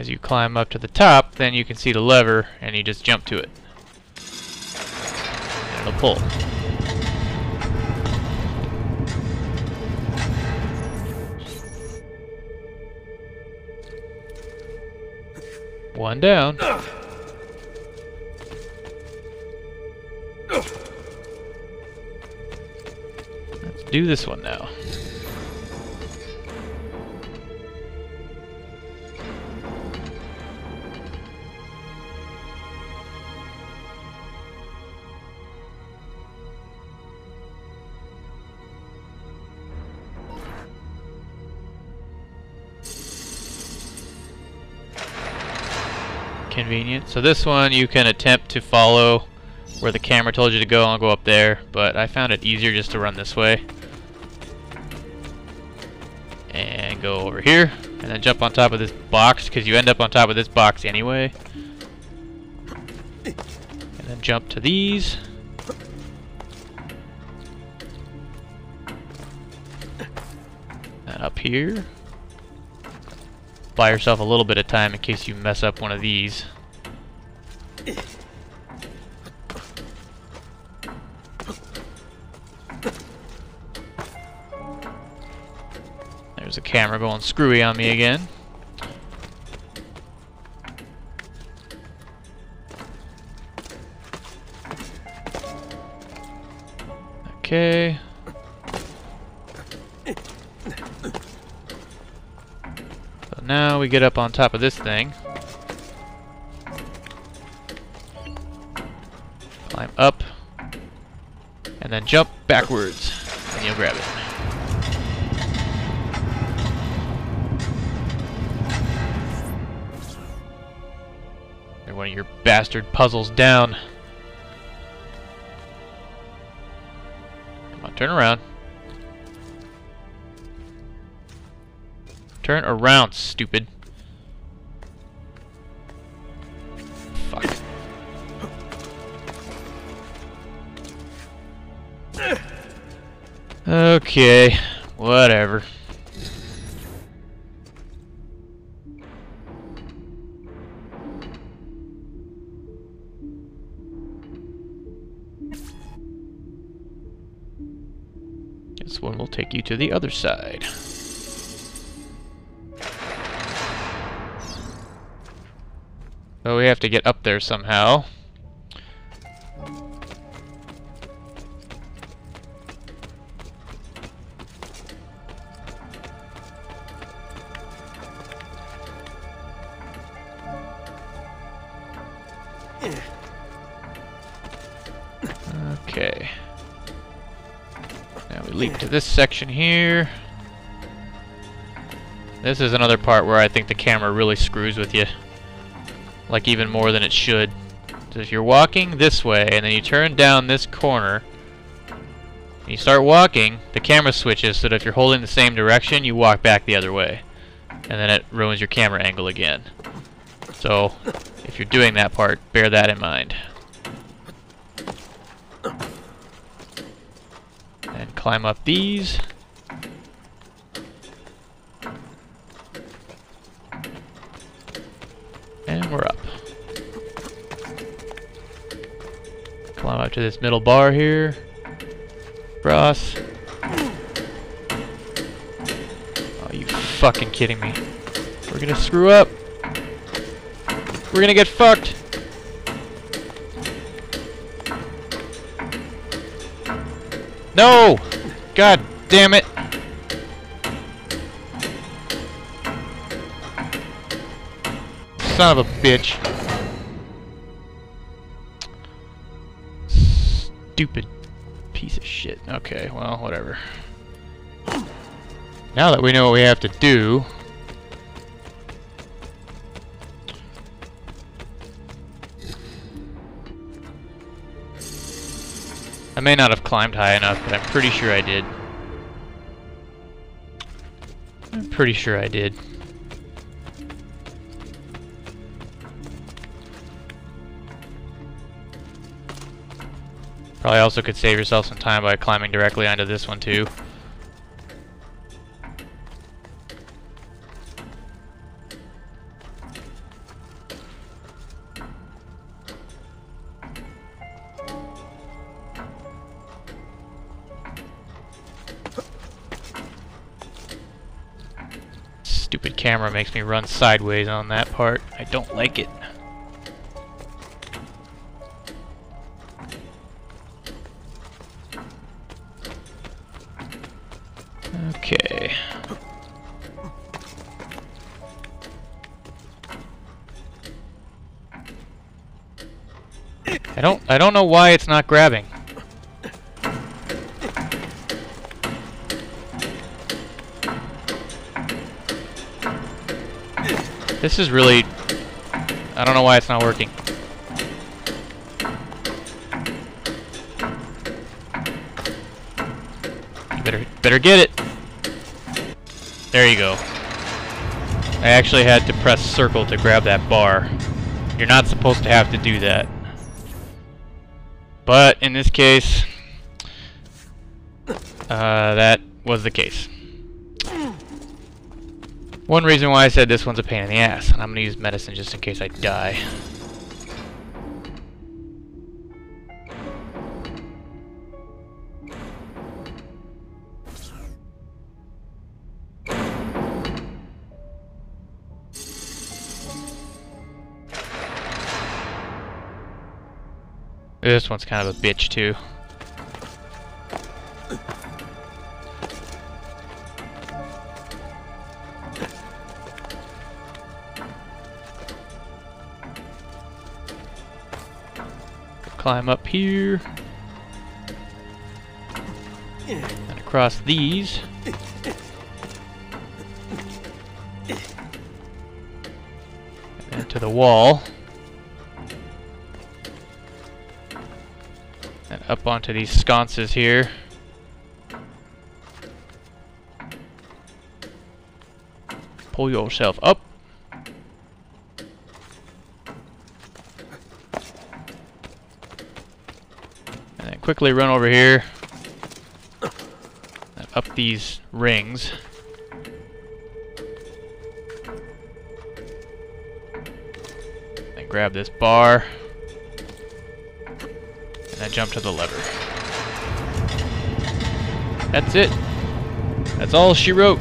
As you climb up to the top, then you can see the lever, and you just jump to it. And it'll pull. One down. Let's do this one now. Convenient. So this one you can attempt to follow where the camera told you to go and go up there, but I found it easier just to run this way. And go over here, and then jump on top of this box, because you end up on top of this box anyway. And then jump to these. And up here. Buy yourself a little bit of time in case you mess up one of these. There's a camera going screwy on me again. Okay. So now we get up on top of this thing. Climb up. And then jump backwards. And you'll grab it. One of your bastard puzzles down. Come on, turn around. Turn around, stupid. Fuck. Okay, whatever. This one will take you to the other side. So we have to get up there somehow. Okay. Now we leap to this section here. This is another part where I think the camera really screws with you. Like even more than it should. So if you're walking this way and then you turn down this corner and you start walking, the camera switches so that if you're holding the same direction, you walk back the other way. And then it ruins your camera angle again. So if you're doing that part, bear that in mind. And climb up these. And we're up. Climb up to this middle bar here. Cross. Oh, you fucking kidding me. We're gonna screw up. We're gonna get fucked. No! God damn it! Son of a bitch. Stupid piece of shit. Okay, well, whatever. Now that we know what we have to do, I may not have climbed high enough, but I'm pretty sure I did. I'm pretty sure I did. Probably also could save yourself some time by climbing directly onto this one too. Stupid camera makes me run sideways on that part. I don't like it. Okay. I don't know why it's not grabbing. This is really... I don't know why it's not working. You better get it. There you go. I actually had to press circle to grab that bar. You're not supposed to have to do that. But in this case, that was the case. One reason why I said this one's a pain in the ass, and I'm gonna use medicine just in case I die. This one's kind of a bitch too. Climb up here and across these. And then to the wall. And up onto these sconces here. Pull yourself up. And then quickly run over here. And up these rings. And grab this bar. And then jump to the lever. That's it. That's all she wrote.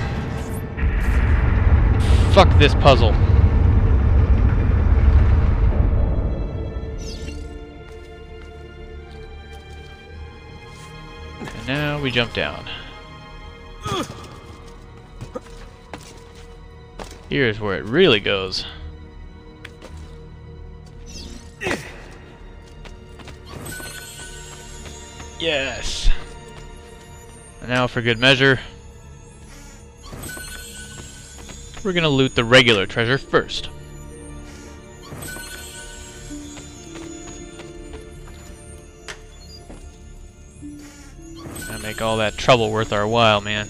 Fuck this puzzle. And now we jump down. Here's where it really goes. Yes. And now for good measure, we're gonna loot the regular treasure first. Gonna make all that trouble worth our while, man.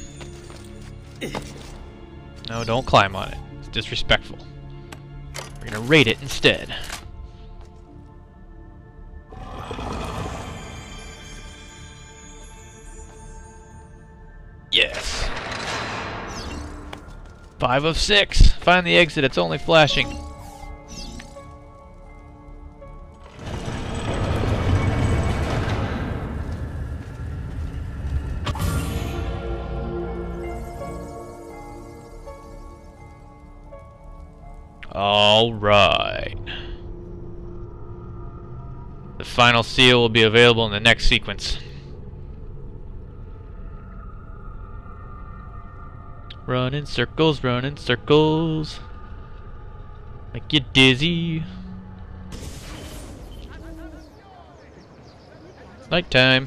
No, don't climb on it. It's disrespectful. We're gonna raid it instead. Yes. 5 of 6. Find the exit. It's only flashing. All right. The final seal will be available in the next sequence. Run in circles, make you dizzy. Nighttime.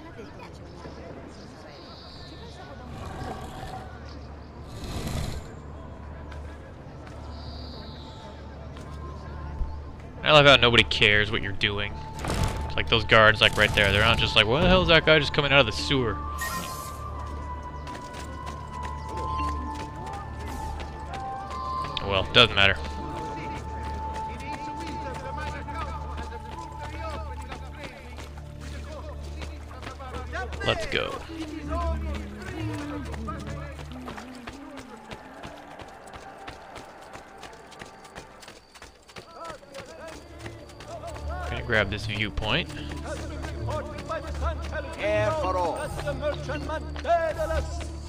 I love how nobody cares what you're doing. It's like those guards, like right there, they're not just like, what the hell is that guy just coming out of the sewer? Well, doesn't matter. Let's go. Gonna grab this viewpoint.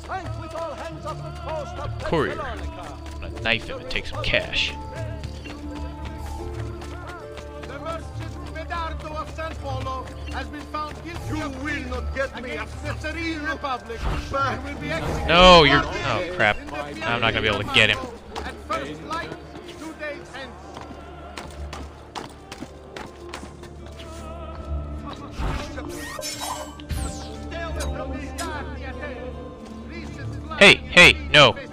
Courier. I'm gonna knife him and take some cash. The merchant Medardo of San Polo has been found guilty of will not get me against the Serene Republic and will be executed. No, you're... Oh, crap. I'm not gonna be able to get him. At first light, 2 days hence. Stay away from these guards, Niate. Recent Hey, no.